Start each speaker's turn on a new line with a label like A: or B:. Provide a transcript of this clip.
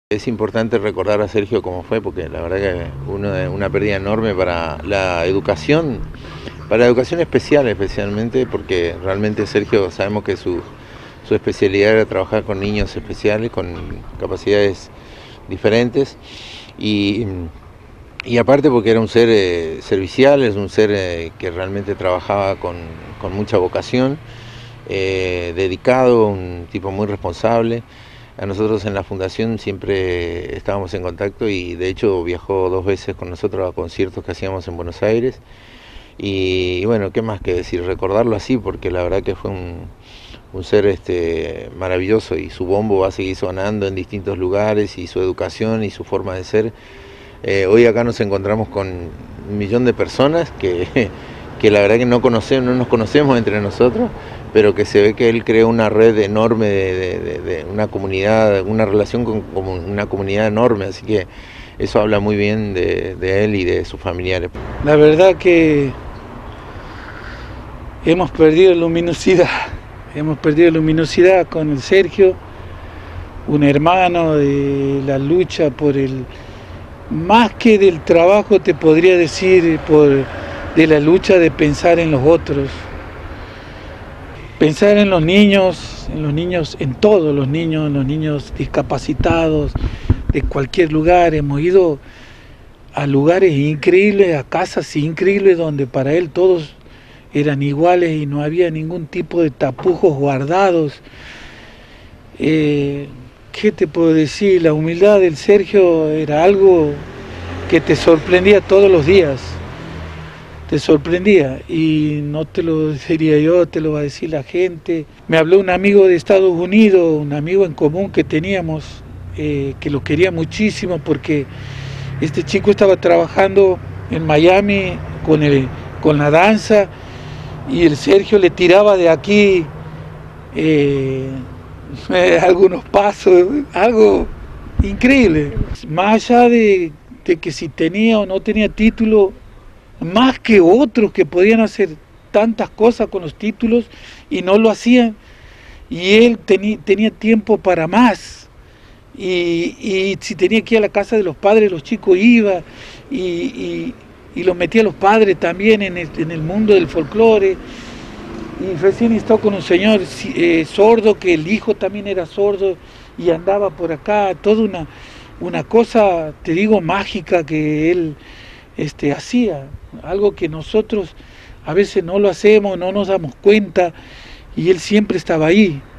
A: Es importante recordar a Sergio cómo fue, porque la verdad que una pérdida enorme para la educación especial especialmente, porque realmente Sergio sabemos que su especialidad era trabajar con niños especiales, con capacidades diferentes, y aparte porque era un ser servicial, es un ser que realmente trabajaba con mucha vocación, dedicado, un tipo muy responsable. A nosotros en la fundación siempre estábamos en contacto y de hecho viajó 2 veces con nosotros a conciertos que hacíamos en Buenos Aires. Y bueno, qué más que decir, recordarlo así, porque la verdad que fue un ser maravilloso, y su bombo va a seguir sonando en distintos lugares, y su educación y su forma de ser. Hoy acá nos encontramos con 1.000.000 de personas que la verdad que no nos conocemos entre nosotros, pero que se ve que él creó una red enorme de una comunidad, una relación con una comunidad enorme, así que eso habla muy bien de él y de sus familiares.
B: La verdad que hemos perdido luminosidad con el Sergio, un hermano de la lucha más que del trabajo, te podría decir, de la lucha de pensar en los otros. Pensar en los niños, en todos los niños, en los niños discapacitados de cualquier lugar. Hemos ido a lugares increíbles, a casas increíbles donde para él todos eran iguales y no había ningún tipo de tapujos guardados. ¿Qué te puedo decir? La humildad del Sergio era algo que te sorprendía todos los días. Te sorprendía, y no te lo diría yo, te lo va a decir la gente. Me habló un amigo de Estados Unidos, un amigo en común que teníamos, que lo quería muchísimo porque este chico estaba trabajando en Miami con la danza, y el Sergio le tiraba de aquí algunos pasos, algo increíble. Más allá de que si tenía o no tenía título, más que otros que podían hacer tantas cosas con los títulos y no lo hacían, y él tenía tiempo para más, y si tenía que ir a la casa de los padres, los chicos iba, y los metía a los padres también en el mundo del folclore. Y recién estaba con un señor sordo, que el hijo también era sordo y andaba por acá, toda una cosa, te digo, mágica que él hacía, algo que nosotros a veces no lo hacemos, no nos damos cuenta, y él siempre estaba ahí.